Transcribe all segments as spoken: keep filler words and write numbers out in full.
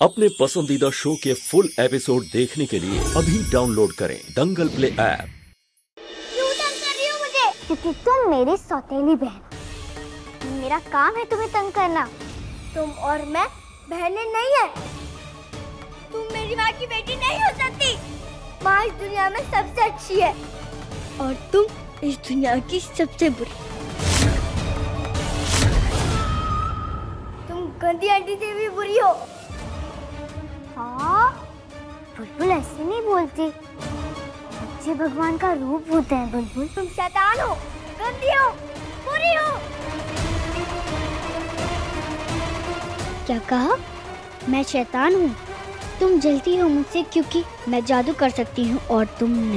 अपने पसंदीदा शो के फुल एपिसोड देखने के लिए अभी डाउनलोड करें दंगल प्ले ऐप। क्यों तंग कर रही हो मुझे? क्योंकि तुम मेरी सौतेली बहन हो। मेरा काम है तुम्हें तंग करना। तुम और मैं बहनें नहीं है। तुम मेरी माँ की बेटी नहीं हो सकती। माँ इस दुनिया में सबसे अच्छी है और तुम इस दुनिया की सबसे बुरी। तुम गंदी आंटी से भी बुरी हो। हाँ, बुलबुल ऐसे नहीं बोलती। बच्चे भगवान का रूप होते हैं बुलबुल। तुम शैतान हो, गंदी हो, बुरी हो। क्या कहा? मैं शैतान हूँ? तुम जलती हो मुझसे क्योंकि मैं जादू कर सकती हूँ और तुम नहीं।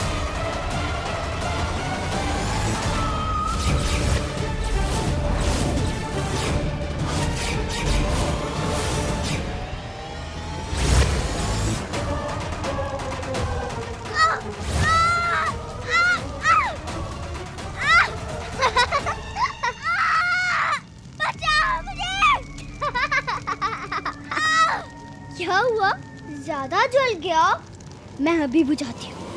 क्या हुआ? ज्यादा जल गया? मैं अभी बुझाती हूँ।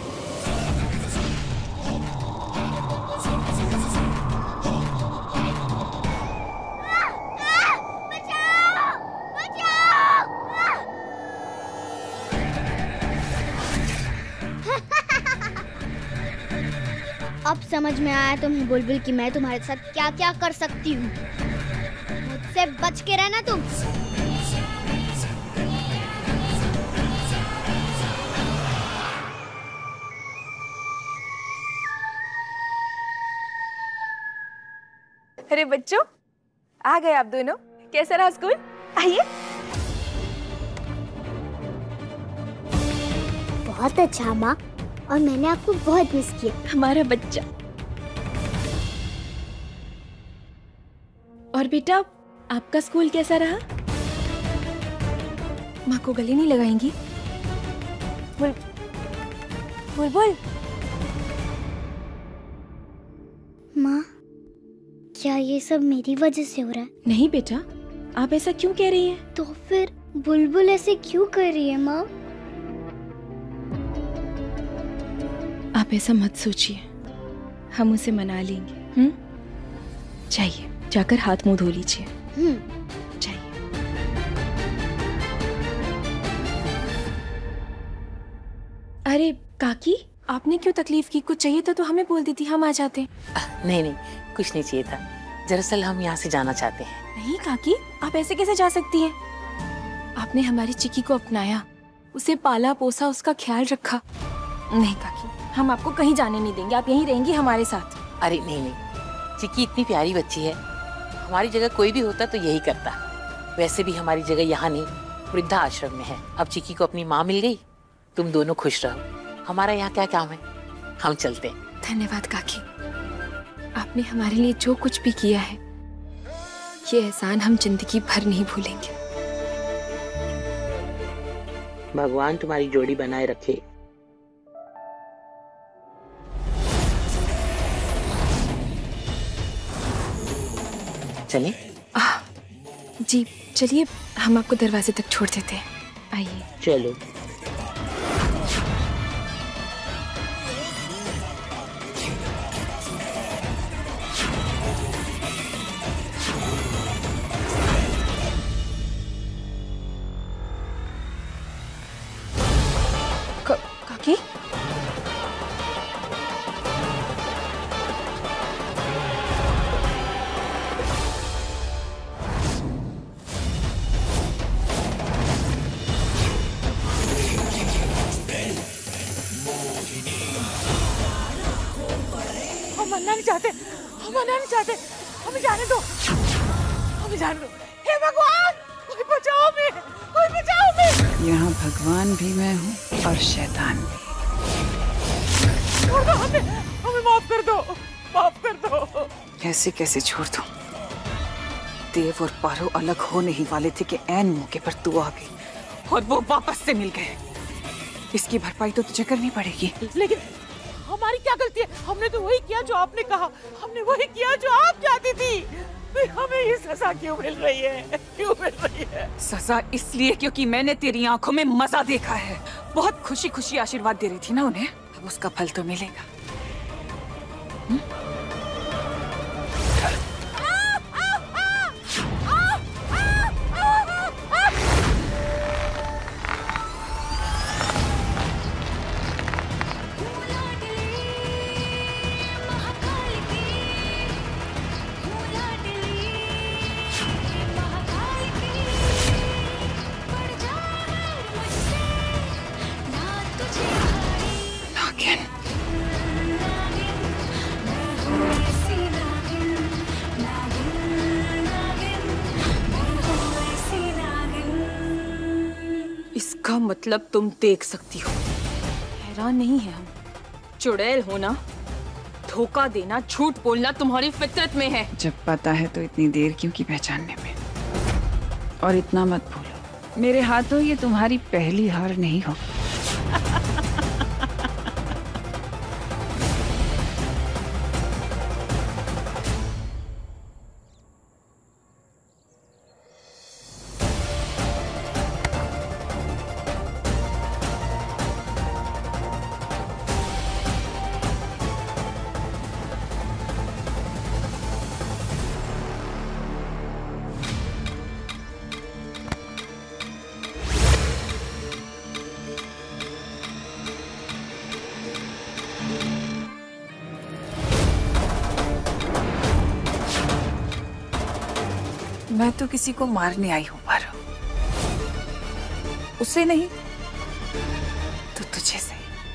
अब समझ में आया तुम्हें बुलबुल कि मैं तुम्हारे साथ क्या क्या कर सकती हूँ। मुझसे बच के रहना तुम। अरे बच्चों, आ गए आप दोनों। कैसा रहा स्कूल? आइए। बहुत अच्छा माँ, और मैंने आपको बहुत मिस किया। हमारा बच्चा। और बेटा, आपका स्कूल कैसा रहा? माँ को गले नहीं लगाएंगी? बुल बुलबुल। माँ, क्या ये सब मेरी वजह से हो रहा है? नहीं बेटा, आप ऐसा क्यों कह रही हैं? तो फिर बुलबुल ऐसे क्यों कर रही है माँ? आप ऐसा मत सोचिए, हम उसे मना लेंगे। हम्म, जाइए, जाकर हाथ मुंह धो लीजिए। हम्म, जाइए। अरे काकी, आपने क्यों तकलीफ की? कुछ चाहिए था तो हमें बोल देती, हम आ जाते। नहीं नहीं, कुछ नहीं चाहिए था। दरअसल हम यहाँ से जाना चाहते हैं। नहीं काकी, आप ऐसे कैसे जा सकती हैं? आपने हमारी चिक्की को अपनाया, उसे पाला पोसा, उसका ख्याल रखा। नहीं काकी, हम आपको कहीं जाने नहीं देंगे। आप यहीं रहेंगी हमारे साथ। अरे नहीं नहीं, चिक्की इतनी प्यारी बच्ची है, हमारी जगह कोई भी होता तो यही करता। वैसे भी हमारी जगह यहाँ नहीं, वृद्धा आश्रम में है। अब चिक्की को अपनी माँ मिल गई, तुम दोनों खुश रहो। हमारा यहाँ क्या काम है, हम चलते हैं। धन्यवाद काकी, आपने हमारे लिए जो कुछ भी किया है, ये एहसान हम जिंदगी भर नहीं भूलेंगे। भगवान तुम्हारी जोड़ी बनाए रखे। चलें? जी चलिए, हम आपको दरवाजे तक छोड़ देते हैं। आइए। चलो। काकी, हम मरना नहीं चाहते, हम मरना नहीं चाहते, हमें जाने दो, हमें जाने दो। हे भगवान, कोई बचाओ हमें, कोई बचाओ हमें। यहाँ भगवान भी मैं हूँ और शैतान भी। छोड़ दो हमें, हमें माफ कर दो, माफ कर दो। कैसे कैसे छोड़ दूँ? देव और पारो अलग होने ही वाले थे कि ऐन मौके पर तू आ गई और वो वापस से मिल गए। इसकी भरपाई तो तुझे करनी पड़ेगी। लेकिन हमारी क्या गलती है? हमने तो वही किया जो आपने कहा, हमने वही किया जो आप चाहती थी। हमें ये सजा क्यों मिल रही है? क्यों मिल रही है? सजा इसलिए क्योंकि मैंने तेरी आंखों में मजा देखा है। बहुत खुशी खुशी आशीर्वाद दे रही थी ना उन्हें, अब उसका फल तो मिलेगा। हुँ? इसका मतलब तुम देख सकती हो। हैरान नहीं है हम। चुड़ैल होना, धोखा देना, झूठ बोलना तुम्हारी फितरत में है। जब पता है तो इतनी देर क्यों की पहचानने में? और इतना मत भूलो, मेरे हाथों ये तुम्हारी पहली हार नहीं हो। मैं तो किसी को मारने आई हूं पारो, उसे नहीं तो तुझे से।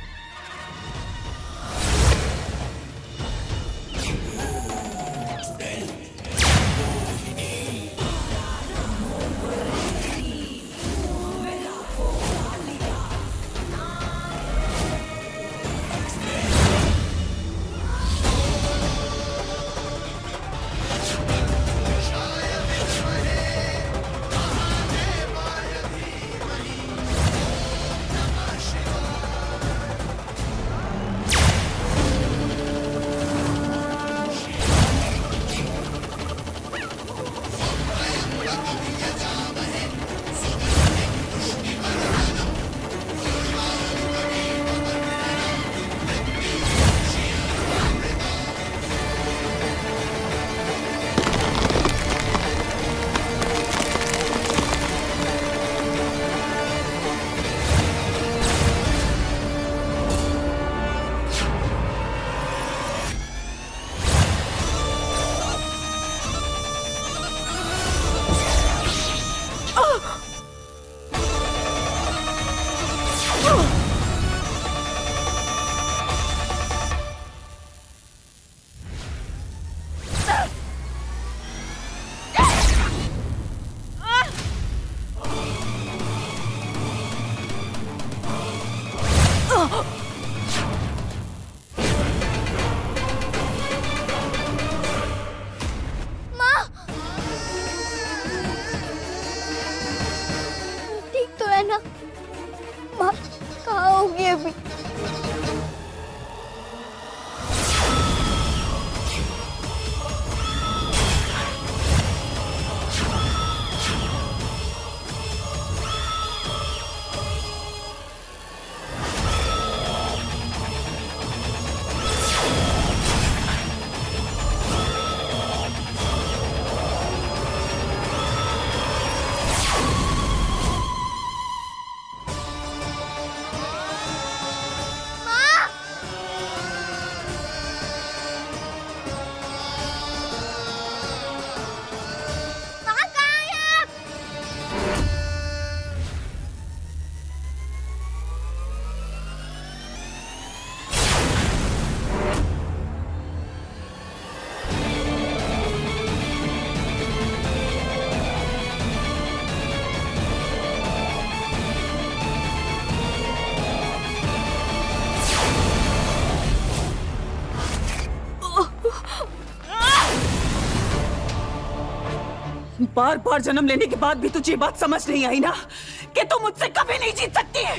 बार बार जन्म लेने के बाद भी तुझे ये बात समझ नहीं आई ना कि तू मुझसे कभी नहीं जीत सकती है।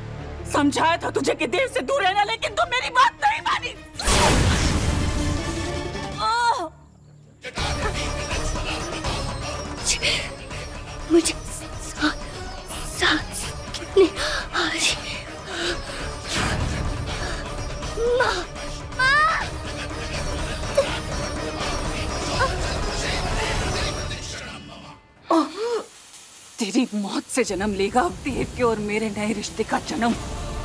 समझाया था तुझे कि देव से दूर रहना, लेकिन तू मेरी बात नहीं मानी। मुझे मुझे सांस सांस कितनी आ रही। माँ माँ तेरी मौत से जन्म लेगा अब देव के और मेरे नए रिश्ते का जन्म।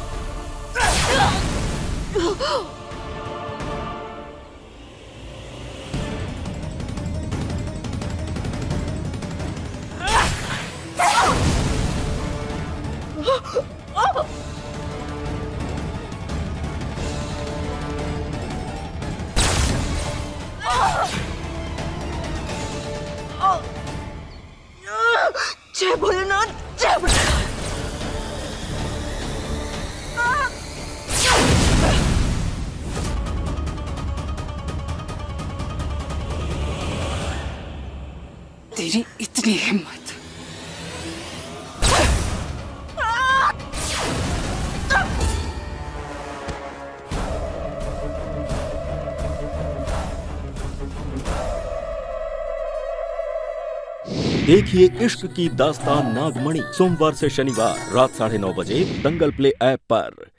जय भोलेनाथ, जय भोलेनाथ। तेरी इतनी हिम्मत। देखिए इश्क की दास्तान नागमणि सोमवार से शनिवार रात साढ़े नौ बजे दंगल प्ले ऐप पर।